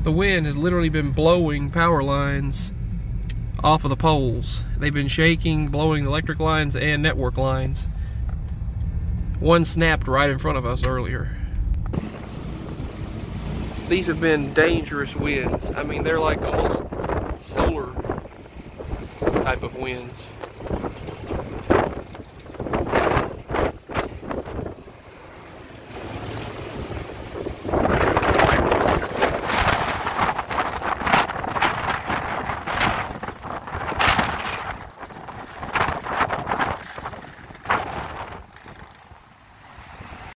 The wind has literally been blowing power lines off of the poles. They've been shaking, blowing electric lines and network lines. One snapped right in front of us earlier. These have been dangerous winds. I mean, they're like almost solar type of winds.